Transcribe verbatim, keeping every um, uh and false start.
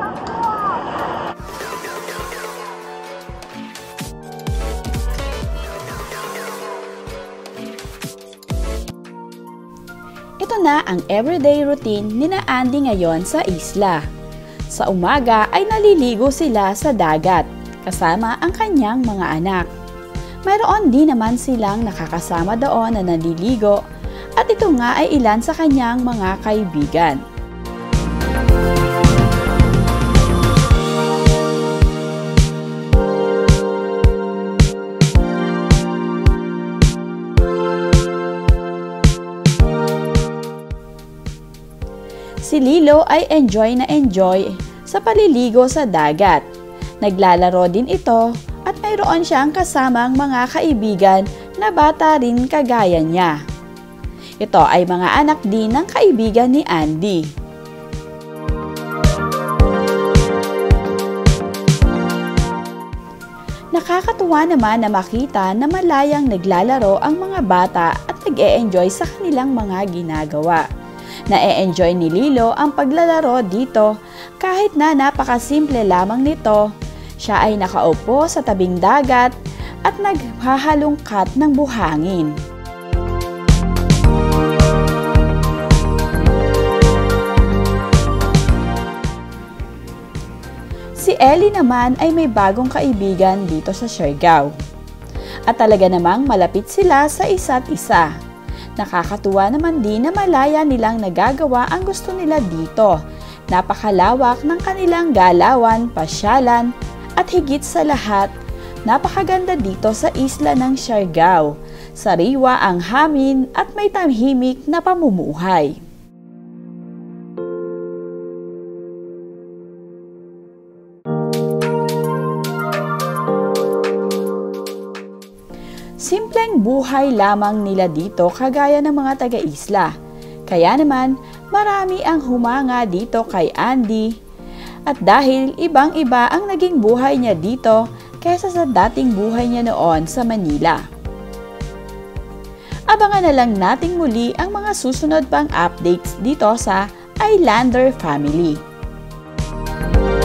Ito na ang everyday routine ni na Andi ngayon sa isla. Sa umaga ay naliligo sila sa dagat kasama ang kanyang mga anak. Mayroon din naman silang nakakasama doon na naliligo at ito nga ay ilan sa kanyang mga kaibigan. Si Lilo ay enjoy na enjoy sa paliligo sa dagat. Naglalaro din ito at mayroon siyang kasamang mga kaibigan na bata rin kagaya niya. Ito ay mga anak din ng kaibigan ni Andi. Nakakatuwa naman na makita na malayang naglalaro ang mga bata at nag-e-enjoy sa kanilang mga ginagawa. Na-e-enjoy ni Lilo ang paglalaro dito kahit na napakasimple lamang nito. Siya ay nakaupo sa tabing dagat at naghahalungkat ng buhangin. Si Ellie naman ay may bagong kaibigan dito sa Siargao. At talaga namang malapit sila sa isa't isa. Nakakatuwa naman din na malaya nilang nagagawa ang gusto nila dito. Napakalawak ng kanilang galawan, pasyalan, at higit sa lahat, napakaganda dito sa isla ng Siargao. Sariwa ang hangin at may tahimik na pamumuhay. Simpleng buhay lamang nila dito kagaya ng mga taga-isla. Kaya naman, marami ang humanga dito kay Andi. At dahil ibang-iba ang naging buhay niya dito kaysa sa dating buhay niya noon sa Manila. Abangan na lang nating muli ang mga susunod pang updates dito sa Islander Family.